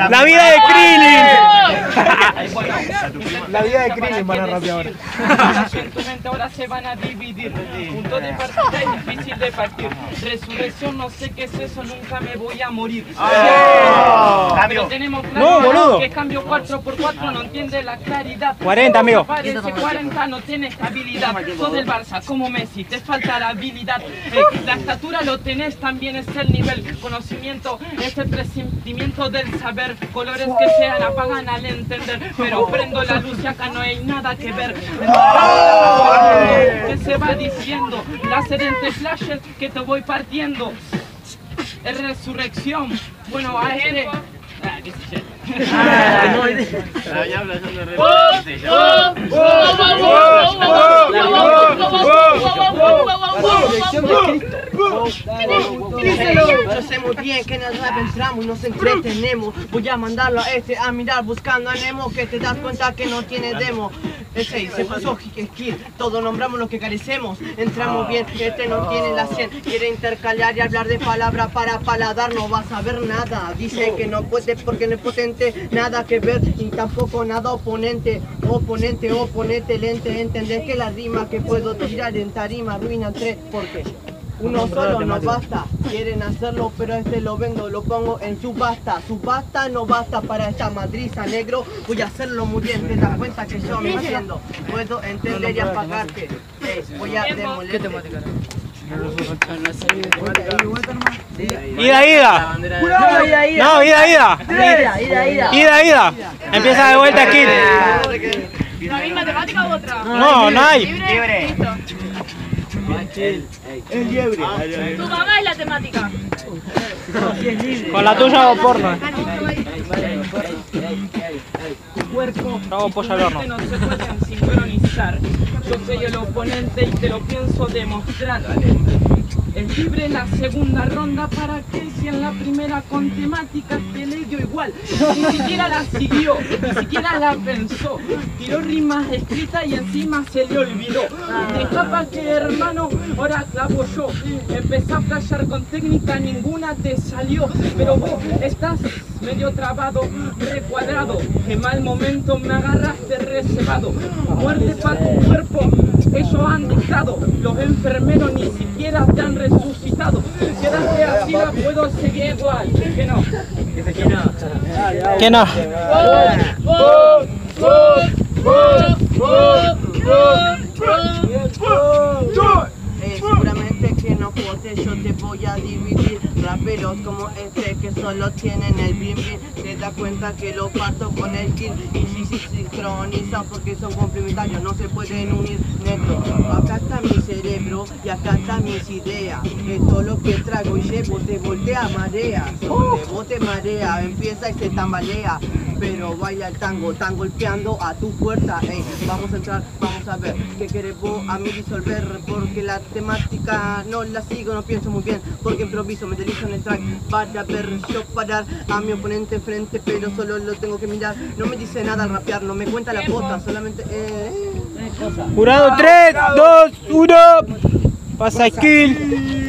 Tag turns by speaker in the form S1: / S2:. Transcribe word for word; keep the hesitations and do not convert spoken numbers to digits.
S1: La vida de Krillin. La vida de Krillin van a rapear ahora.
S2: En tu mente ahora se van a dividir. Punto de partida es difícil de partir. Resurrección, no sé qué es eso, nunca me voy a morir. Pero tenemos claro
S1: No, boludo.
S2: que cambio cuatro por cuatro, no entiende la claridad.
S1: cuarenta, amigo.
S2: Parece cuarenta, no tiene estabilidad. Sos del Barça como Messi, te falta la habilidad. Eh, la estatura lo tenés, también es el nivel. Conocimiento es el presentimiento del saber. Colores que sean apagan al entender. Pero prendo la luz y acá no hay nada que ver. ¿Qué se va diciendo? Láser entre flashes que te voy partiendo. Es resurrección. Bueno, a este... Ah, qué sé yo.
S3: Lo hacemos bien, que nos entramos y nos entretenemos. Voy a mandarlo a este a mirar buscando a Nemo, que te das cuenta que no tiene demo. Ese se puso skill, todos nombramos lo que carecemos. Entramos bien, este no tiene la cien. Quiere intercalar y hablar de palabra para paladar, no va a saber nada. Dice que no puede porque no es potente, nada que ver y tampoco nada oponente. Oponente, oponente, lente, entendés que la rima que puedo tirar en tarima arruinan tres porque uno solo no basta, quieren hacerlo pero este lo vendo, lo pongo en subasta. Subasta no basta para esta madriza, negro. Voy a hacerlo muy bien, te das cuenta que yo me entiendo. Puedo entender y apagarte. Hey, voy a demolerte.
S1: Ida, ida. No, ida, ida. Ida, ida. Empieza de vuelta aquí.
S4: ¿La misma temática u otra?
S1: No, no hay.
S4: Libre. Listo.
S3: Es liebre.
S4: Tu mamá es la temática.
S1: Con la tuya hago porno.
S2: Cuerpo
S1: Hago pollo al horno.
S2: no se pueden sincronizar. Yo soy el oponente y te lo pienso demostrar. Es libre la segunda ronda para que si en la primera con temática que le dio igual. Ni siquiera la siguió, ni siquiera la pensó. Tiró rimas escritas y encima se le olvidó. Deja pa' que hermano, ahora clavo yo. Empecé a flashear con técnica, ninguna te salió. Pero vos estás medio trabado, recuadrado. Que mal momento me agarraste reservado. Muerte pa' tu cuerpo. Ellos han dictado, los enfermeros ni siquiera te han resucitado. Quédate así, la puedo seguir igual. Que no.
S1: ¿Qué no?
S3: Eh, seguramente que no jote, yo te voy a dividir. Raperos como este que solo tienen el bim bim. Te das cuenta que lo parto con el kill. Y si se sincronizan porque son complementarios, no se pueden unir, negro. Acá está mi cerebro y acá están mis ideas. Esto lo que traigo y llevo te voltea marea. Donde vos te marea, empieza y se tambalea. Pero baila el tango, están golpeando a tu puerta. Ey, vamos a entrar, vamos a ver qué querés vos a mí disolver. Porque la temática no la sigo, no pienso muy bien. Porque improviso, me dirijo en el track para ver yo parar a mi oponente frente, pero solo lo tengo que mirar. No me dice nada al rapear, no me cuenta la cuota, solamente eh,
S1: Jurado tres, dos, uno. Pasa skill.